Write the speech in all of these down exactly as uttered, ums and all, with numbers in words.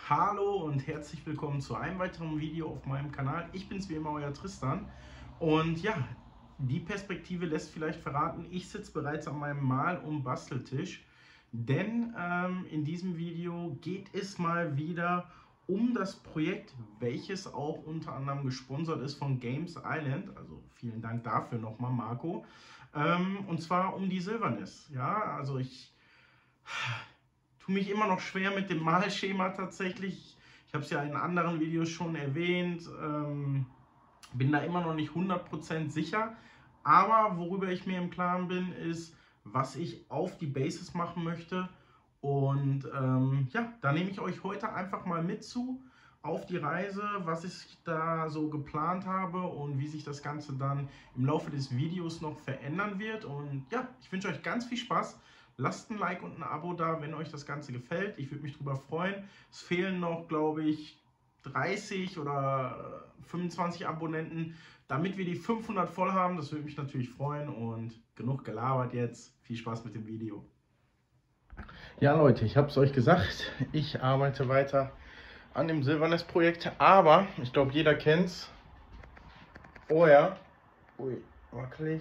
Hallo und herzlich willkommen zu einem weiteren Video auf meinem Kanal. Ich bin's wie immer, euer Tristan. Und ja, die Perspektive lässt vielleicht verraten, ich sitze bereits an meinem Mal- und Basteltisch. Denn ähm, in diesem Video geht es mal wieder um das Projekt, welches auch unter anderem gesponsert ist von Games Island. Also vielen Dank dafür nochmal, Marco. Ähm, und zwar um die Silvernes. Ja, also ich tue mich immer noch schwer mit dem Malschema tatsächlich. Ich habe es ja in anderen Videos schon erwähnt. Ähm, bin da immer noch nicht hundert Prozent sicher. Aber worüber ich mir im Klaren bin, ist, was ich auf die Basis machen möchte. Und ähm, ja, da nehme ich euch heute einfach mal mit zu auf die Reise, was ich da so geplant habe und wie sich das Ganze dann im Laufe des Videos noch verändern wird. Und ja, ich wünsche euch ganz viel Spaß. Lasst ein Like und ein Abo da, wenn euch das Ganze gefällt. Ich würde mich darüber freuen. Es fehlen noch, glaube ich, dreißig oder fünfundzwanzig Abonnenten, damit wir die fünfhundert voll haben. Das würde mich natürlich freuen. Und genug gelabert jetzt. Viel Spaß mit dem Video. Ja, Leute, ich habe es euch gesagt. Ich arbeite weiter an dem Silvernes-Projekt. Aber ich glaube, jeder kennt es. Oh ja. Ui, wackelig.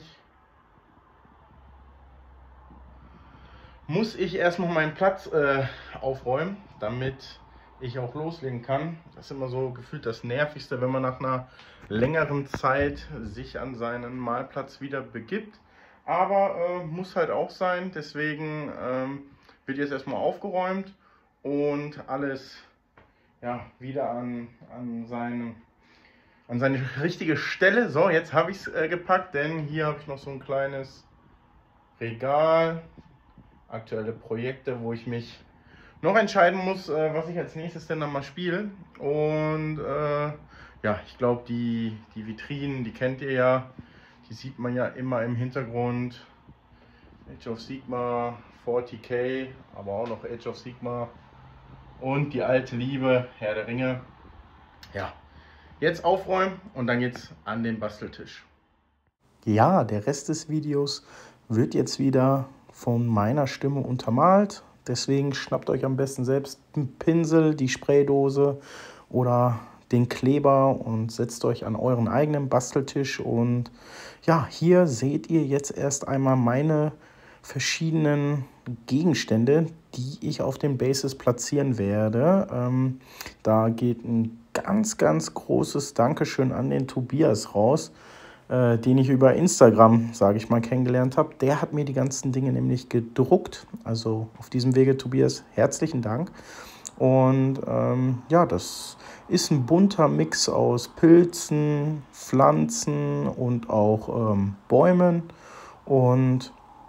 Muss ich erstmal meinen Platz äh, aufräumen, damit ich auch loslegen kann. Das ist immer so gefühlt das Nervigste, wenn man nach einer längeren Zeit sich an seinen Malplatz wieder begibt. Aber äh, muss halt auch sein, deswegen ähm, wird jetzt erstmal aufgeräumt und alles ja, wieder an, an, seine, an seine richtige Stelle. So, jetzt habe ich es äh, gepackt, denn hier habe ich noch so ein kleines Regal. Aktuelle Projekte, wo ich mich noch entscheiden muss, äh, was ich als nächstes denn dann mal spiele. Und äh, ja, ich glaube, die, die Vitrinen, die kennt ihr ja, die sieht man ja immer im Hintergrund. Age of Sigmar, vierzig K, aber auch noch Age of Sigmar und die alte Liebe, Herr der Ringe. Ja, jetzt aufräumen und dann geht's an den Basteltisch. Ja, der Rest des Videos wird jetzt wieder von meiner Stimme untermalt. Deswegen schnappt euch am besten selbst einen Pinsel, die Spraydose oder den Kleber und setzt euch an euren eigenen Basteltisch. Und ja, hier seht ihr jetzt erst einmal meine verschiedenen Gegenstände, die ich auf den Bases platzieren werde. Ähm, da geht ein ganz, ganz großes Dankeschön an den Tobias raus, Äh, den ich über Instagram, sage ich mal, kennengelernt habe. Der hat mir die ganzen Dinge nämlich gedruckt. Also auf diesem Wege, Tobias, herzlichen Dank. Und ähm, ja, das ist ein bunter Mix aus Pilzen, Pflanzen und auch ähm, Bäumen. Und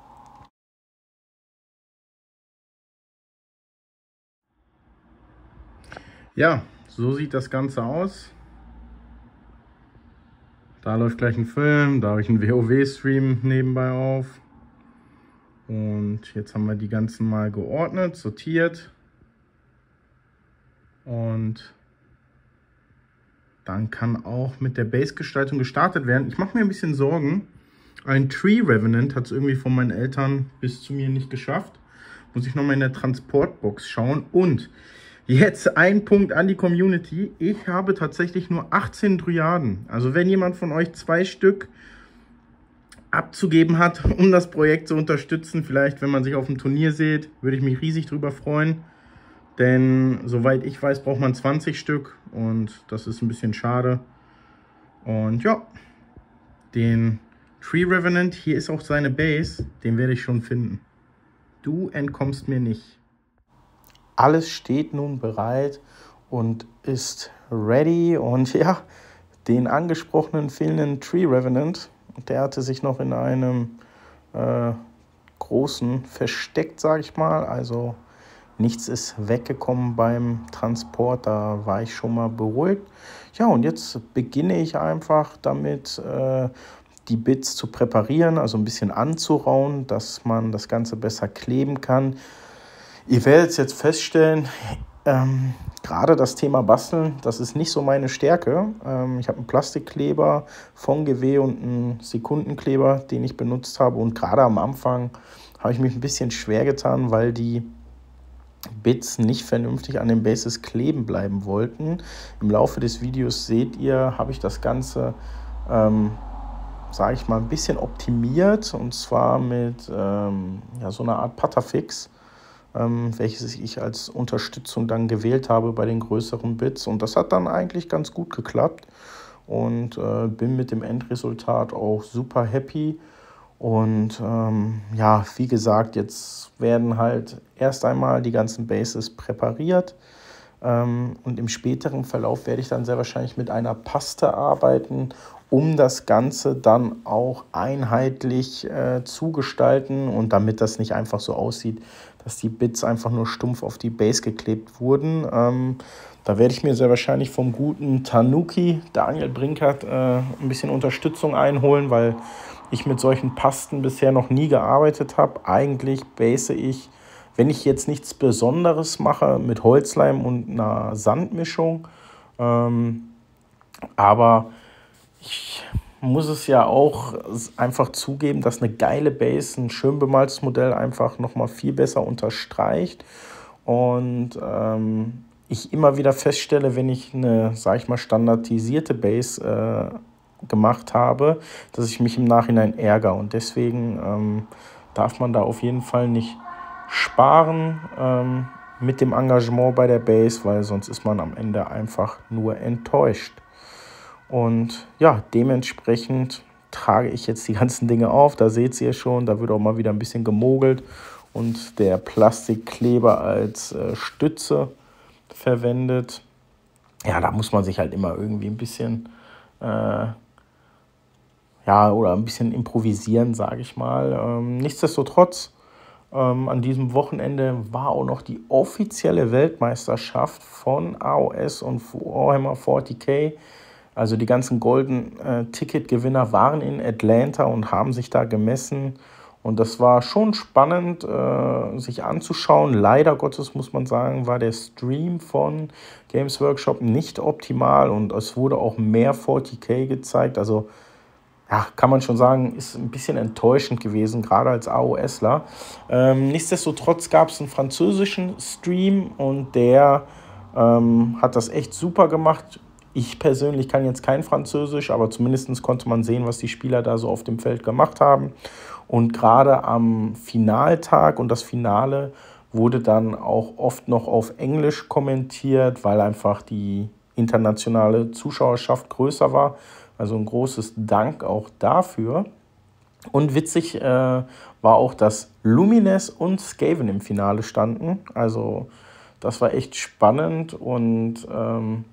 ja, so sieht das Ganze aus. Da läuft gleich ein Film, da habe ich einen WoW-Stream nebenbei auf. Und jetzt haben wir die ganzen mal geordnet, sortiert. Und dann kann auch mit der Base-Gestaltung gestartet werden. Ich mache mir ein bisschen Sorgen. Ein Tree Revenant hat es irgendwie von meinen Eltern bis zu mir nicht geschafft. Muss ich nochmal in der Transportbox schauen. Und jetzt ein Punkt an die Community. Ich habe tatsächlich nur achtzehn Dryaden. Also wenn jemand von euch zwei Stück abzugeben hat, um das Projekt zu unterstützen, vielleicht wenn man sich auf dem Turnier sieht, würde ich mich riesig drüber freuen. Denn soweit ich weiß, braucht man zwanzig Stück und das ist ein bisschen schade. Und ja, den Tree Revenant, hier ist auch seine Base, den werde ich schon finden. Du entkommst mir nicht. Alles steht nun bereit und ist ready. Und ja, den angesprochenen fehlenden Tree Revenant, der hatte sich noch in einem äh, großen versteckt, sage ich mal. Also nichts ist weggekommen beim Transport, da war ich schon mal beruhigt. Ja, und jetzt beginne ich einfach damit, äh, die Bits zu präparieren, also ein bisschen anzurauen, dass man das Ganze besser kleben kann. Ihr werdet es jetzt feststellen, ähm, gerade das Thema Basteln, das ist nicht so meine Stärke. Ähm, ich habe einen Plastikkleber von G W und einen Sekundenkleber, den ich benutzt habe. Und gerade am Anfang habe ich mich ein bisschen schwer getan, weil die Bits nicht vernünftig an den Bases kleben bleiben wollten. Im Laufe des Videos seht ihr, habe ich das Ganze, ähm, sage ich mal, ein bisschen optimiert, und zwar mit ähm, ja, so einer Art Putterfix, ähm, welches ich als Unterstützung dann gewählt habe bei den größeren Bits, und das hat dann eigentlich ganz gut geklappt und äh, bin mit dem Endresultat auch super happy. Und ähm, ja, wie gesagt, jetzt werden halt erst einmal die ganzen Bases präpariert, ähm, und im späteren Verlauf werde ich dann sehr wahrscheinlich mit einer Paste arbeiten, um das Ganze dann auch einheitlich äh, zu gestalten, und damit das nicht einfach so aussieht, dass die Bits einfach nur stumpf auf die Base geklebt wurden. Ähm, da werde ich mir sehr wahrscheinlich vom guten Tanuki, Daniel Brinkert, äh, ein bisschen Unterstützung einholen, weil ich mit solchen Pasten bisher noch nie gearbeitet habe. Eigentlich base ich, wenn ich jetzt nichts Besonderes mache, mit Holzleim und einer Sandmischung. Ähm, aber ich muss es ja auch einfach zugeben, dass eine geile Base ein schön bemaltes Modell einfach nochmal viel besser unterstreicht. Und ähm, ich immer wieder feststelle, wenn ich eine, sag ich mal, standardisierte Base äh, gemacht habe, dass ich mich im Nachhinein ärgere. Und deswegen ähm, darf man da auf jeden Fall nicht sparen ähm, mit dem Engagement bei der Base, weil sonst ist man am Ende einfach nur enttäuscht. Und ja, dementsprechend trage ich jetzt die ganzen Dinge auf. Da seht ihr schon, da wird auch mal wieder ein bisschen gemogelt und der Plastikkleber als äh, Stütze verwendet. Ja, da muss man sich halt immer irgendwie ein bisschen äh, ja, oder ein bisschen improvisieren, sage ich mal. Ähm, nichtsdestotrotz, ähm, an diesem Wochenende war auch noch die offizielle Weltmeisterschaft von A O S und Warhammer vierzig K. Also die ganzen Golden äh, Ticket-Gewinner waren in Atlanta und haben sich da gemessen. Und das war schon spannend, äh, sich anzuschauen. Leider Gottes, muss man sagen, war der Stream von Games Workshop nicht optimal und es wurde auch mehr vierzig K gezeigt. Also ja, kann man schon sagen, ist ein bisschen enttäuschend gewesen, gerade als AOSler. Ähm, nichtsdestotrotz gab es einen französischen Stream und der ähm, hat das echt super gemacht. Ich persönlich kann jetzt kein Französisch, aber zumindest konnte man sehen, was die Spieler da so auf dem Feld gemacht haben. Und gerade am Finaltag und das Finale wurde dann auch oft noch auf Englisch kommentiert, weil einfach die internationale Zuschauerschaft größer war. Also ein großes Dank auch dafür. Und witzig äh, war auch, dass Lumines und Skaven im Finale standen. Also das war echt spannend und ähm,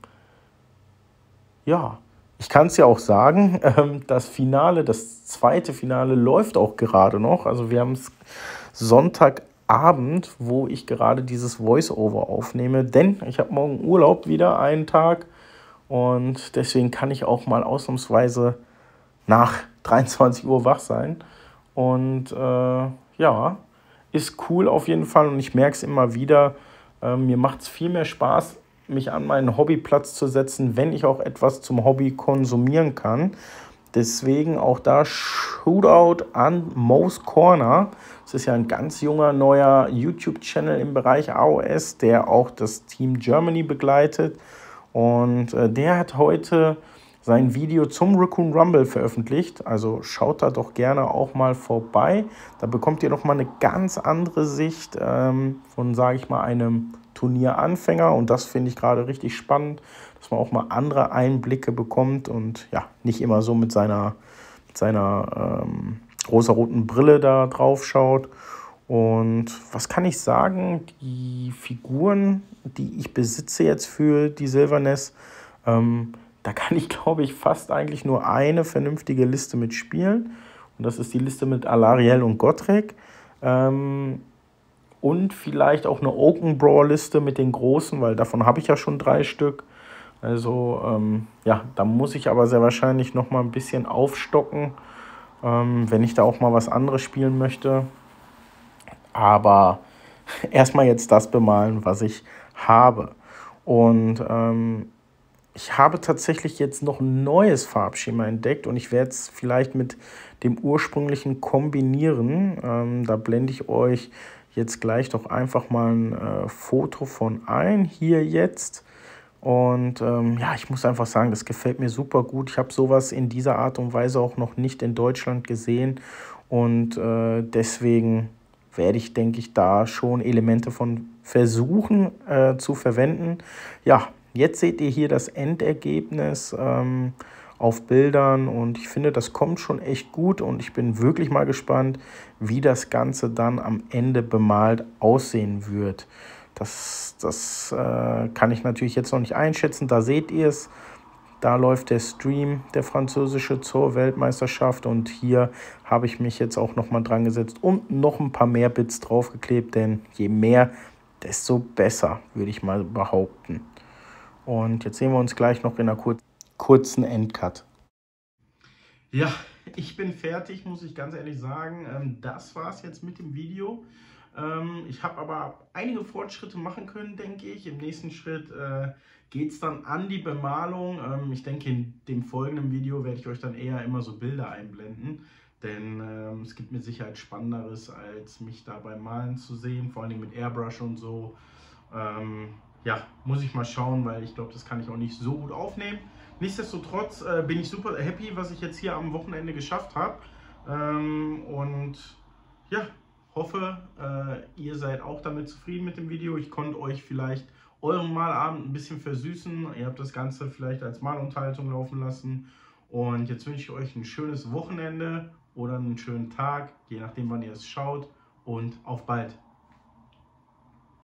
ja, ich kann es ja auch sagen, ähm, das Finale, das zweite Finale läuft auch gerade noch. Also wir haben es Sonntagabend, wo ich gerade dieses Voice-Over aufnehme, denn ich habe morgen Urlaub wieder einen Tag. Und deswegen kann ich auch mal ausnahmsweise nach dreiundzwanzig Uhr wach sein. Und äh, ja, ist cool auf jeden Fall. Und ich merke es immer wieder, äh, mir macht es viel mehr Spaß, mich an meinen Hobbyplatz zu setzen, wenn ich auch etwas zum Hobby konsumieren kann. Deswegen auch da Shootout an Mo's Corner. Das ist ja ein ganz junger, neuer YouTube-Channel im Bereich A O S, der auch das Team Germany begleitet. Und äh, der hat heute sein Video zum Raccoon Rumble veröffentlicht. Also schaut da doch gerne auch mal vorbei. Da bekommt ihr noch mal eine ganz andere Sicht ähm, von, sage ich mal, einem Turnieranfänger. Und das finde ich gerade richtig spannend, dass man auch mal andere Einblicke bekommt und ja, nicht immer so mit seiner, mit seiner ähm, rosaroten Brille da drauf schaut. Und was kann ich sagen? Die Figuren, die ich besitze jetzt für die Sylvanas, ähm, da kann ich, glaube ich, fast eigentlich nur eine vernünftige Liste mitspielen. Und das ist die Liste mit Alarielle und Gotrek. Ähm, und vielleicht auch eine Oaken Brawl-Liste mit den großen, weil davon habe ich ja schon drei Stück. Also ähm, ja, da muss ich aber sehr wahrscheinlich noch mal ein bisschen aufstocken, ähm, wenn ich da auch mal was anderes spielen möchte. Aber erstmal jetzt das bemalen, was ich habe. Und ähm, ich habe tatsächlich jetzt noch ein neues Farbschema entdeckt und ich werde es vielleicht mit dem ursprünglichen kombinieren. Ähm, da blende ich euch jetzt gleich doch einfach mal ein äh, Foto von ein, hier jetzt. Und ähm, ja, ich muss einfach sagen, das gefällt mir super gut. Ich habe sowas in dieser Art und Weise auch noch nicht in Deutschland gesehen. Und äh, deswegen werde ich, denke ich, da schon Elemente von versuchen äh, zu verwenden. Ja, jetzt seht ihr hier das Endergebnis ähm, auf Bildern und ich finde, das kommt schon echt gut und ich bin wirklich mal gespannt, wie das Ganze dann am Ende bemalt aussehen wird. Das, das äh, kann ich natürlich jetzt noch nicht einschätzen, da seht ihr es. Da läuft der Stream, der französische zur Weltmeisterschaft und hier habe ich mich jetzt auch noch mal dran gesetzt und noch ein paar mehr Bits draufgeklebt, denn je mehr, desto besser, würde ich mal behaupten. Und jetzt sehen wir uns gleich noch in einer kur kurzen Endcut. Ja, ich bin fertig, muss ich ganz ehrlich sagen. Das war es jetzt mit dem Video. Ich habe aber einige Fortschritte machen können, denke ich. Im nächsten Schritt äh, geht es dann an die Bemalung. Ähm, ich denke, in dem folgenden Video werde ich euch dann eher immer so Bilder einblenden. Denn ähm, es gibt mit Sicherheit Spannenderes, als mich da beim Malen zu sehen. Vor allem mit Airbrush und so. Ähm, ja, muss ich mal schauen, weil ich glaube, das kann ich auch nicht so gut aufnehmen. Nichtsdestotrotz äh, bin ich super happy, was ich jetzt hier am Wochenende geschafft habe. Ähm, und ja, hoffe, äh, ihr seid auch damit zufrieden mit dem Video. Ich konnte euch vielleicht euren Malabend ein bisschen versüßen. Ihr habt das Ganze vielleicht als Malunterhaltung laufen lassen. Und jetzt wünsche ich euch ein schönes Wochenende oder einen schönen Tag, je nachdem, wann ihr es schaut. Und auf bald!